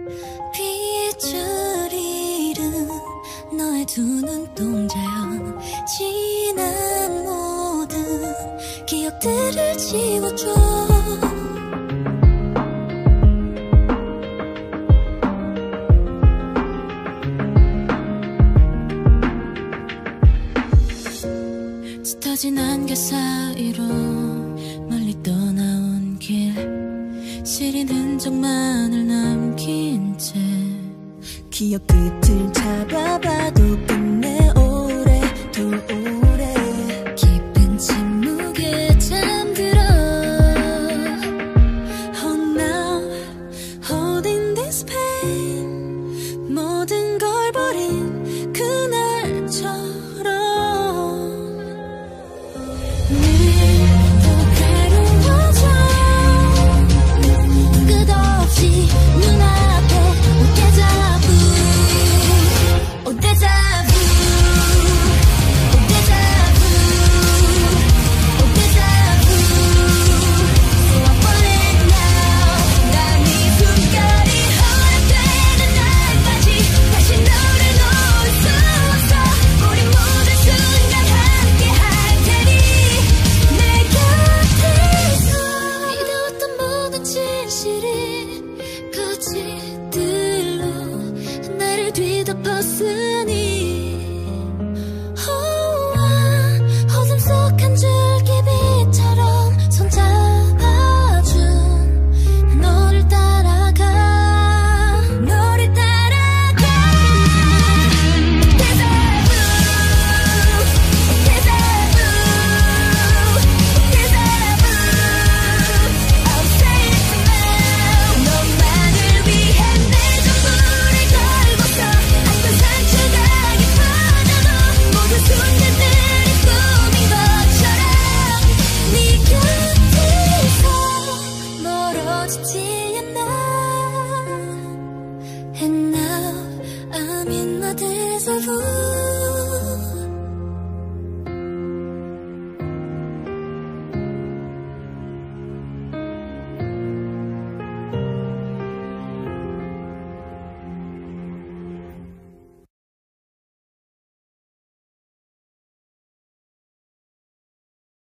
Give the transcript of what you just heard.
빛을 잃은 너의 두 눈동자여 지난 모든 기억들을 지워줘. 짙어진 안개 사이로 멀리 떠나온 길, 시린 흔적만을 남긴 채 기억 끝을 잡아봐도 끝내 오래도 오래 깊은 침묵에 잠들어. Oh now, holding this pain, 모든 걸 버린 그날처럼 뒤덮었으니 어둠 속 한 줄기빛처럼 손잡아준 너를 따라가, 너를 따라가. Deja vu, deja vu, deja vu. I'll say it now. 너만을 위해 내 전부를 걸고서 상처가 깊어져도 모든 순간들이 꿈인 것처럼 네 곁에서 멀어지지 않아. And now I'm in my deja vu.